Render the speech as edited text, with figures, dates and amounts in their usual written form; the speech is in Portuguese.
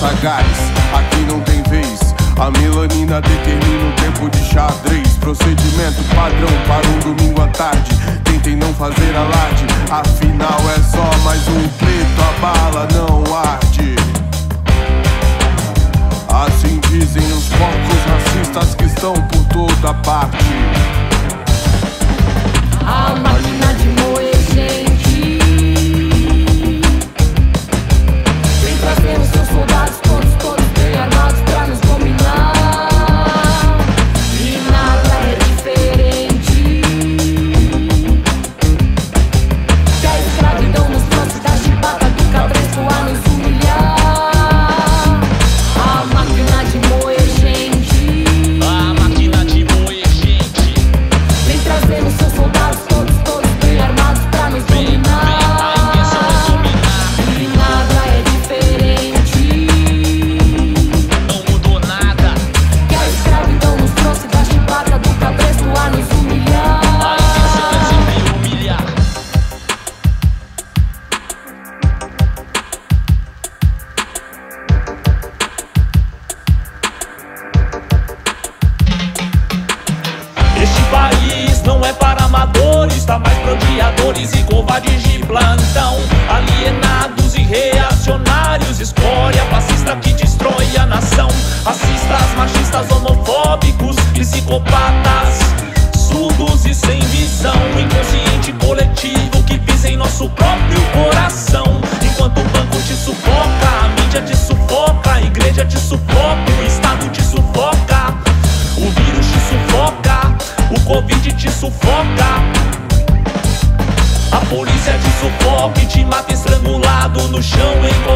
sagaz, aqui não tem vez. A melanina determina o tempo de xadrez. Procedimento padrão para um domingo à tarde. Tentem não fazer alarde, afinal é só mais um preto. A bala não arde. Assim dizem os porcos racistas que estão por toda parte. A máquina de moer gente vem trazer os seus soldados todos bem armados pra nos dominar. E nada é diferente. Que a escravidão nos trouxe da chibata do cabresto a nos humilhar. A máquina de moer gente. A máquina de moer gente vem trazer os seus soldados todos bem armados pra nos dominar. A intenção é dominar. E nada é diferente. Não mudou nada. Que a escravidão nos trouxe da chibata do cabresto a nos humilhar. A intenção é sempre humilhar. Este país não é para amadores, tá mais pra odiadores e covardes de plantão. Alienados e reacionários, escória fascista que destrói a nação. Racistas, machistas, homofóbicos, psicopatas, surdos e sem visão. Inconsciente coletivo que pisa em nosso próprio coração. Enquanto o banco te sufoca, a mídia te sufoca, a igreja te sufoca, o Estado te sufoca, o vírus te sufoca, o Covid te sufoca, a polícia te sufoca e te mata estrangulado no chão em